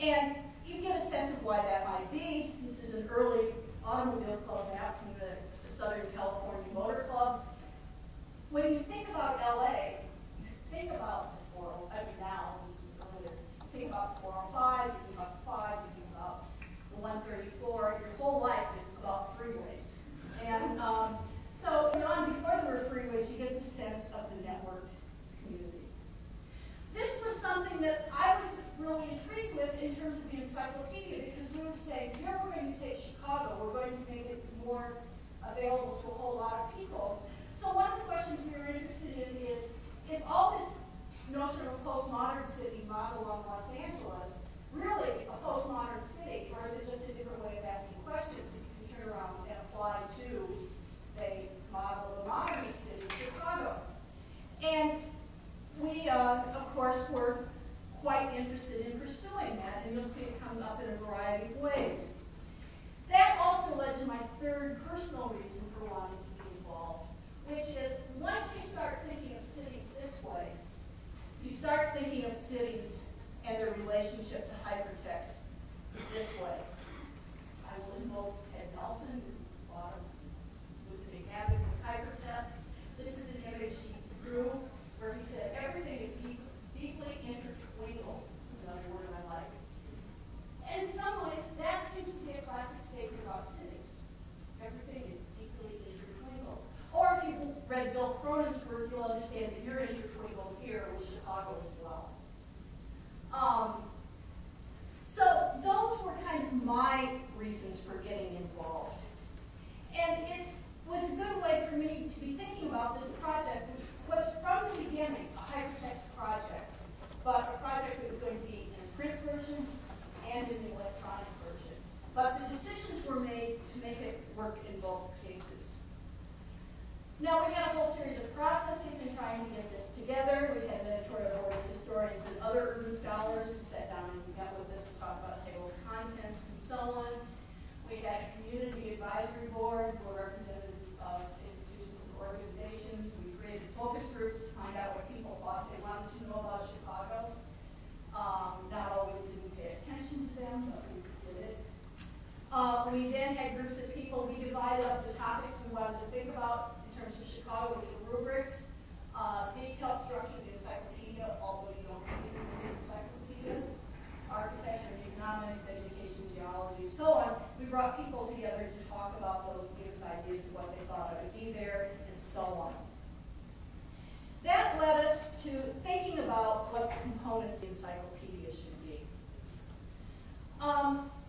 And you get a sense of why that might be. This is an early automobile club map from the Southern California Motor Club. When you think about LA, you think about the 405, I mean now, this is earlier, you think about the 405, you think about the 5, you think about the 134, your whole life is about freeways. And so, before there were freeways, you get the sense of the networked community. This was something that I was really intrigued with in terms of the encyclopedia, because we were saying, here we're going to take Chicago, we're going to make it more available to a whole lot of people. So one of the questions we were interested in is all this notion of a postmodern city modeled on Los Angeles really a postmodern city, or is it just a different way of asking questions that you can turn around and apply to a model of a modern city, Chicago? And we, of course, were quite interested in pursuing that, and you'll see it come up in a variety of ways. That also led to my third personal reason for wanting to be involved, which is once you start thinking of cities this way, you start thinking of cities and their relationship to hypertext this way. I will invoke Ted Nelson, who was a big advocate of hypertext. This is an image he drew where he said everything is deeply intertwingled, another word I like. And in some ways, that seems to be a classic statement about cities. Everything is deeply intertwingled. Or if you've read Bill Cronin's work, you'll understand that you're intertwingled here with Chicago as well. So those were kind of my reasons for getting involved. And it was a good way for me to be thinking about this project, which was from the beginning a hypertext project, but a project that was going to be in a print version and in the electronic version. But the decisions were made to make it work in both cases. Now, we had a whole series of processes in trying to get this together. We had an editorial board of historians and other urban scholars who sat down and met with us to talk about table of contents and so on. We had a community advisory board who were representatives of institutions and organizations. We created focus groups to find out what people thought they wanted to know about Chicago. Not always didn't pay attention to them, but we did it. We then had groups of people. We divided up the topics we wanted to think about in terms of Chicago with the rubrics. These help structure the encyclopedia, although you don't see them in the encyclopedia. Architecture, economics, education, geology, so on. We brought people together to talk about those, give us ideas of what they thought ought to be there, and so on. That led us to thinking about what the components of the encyclopedia should be.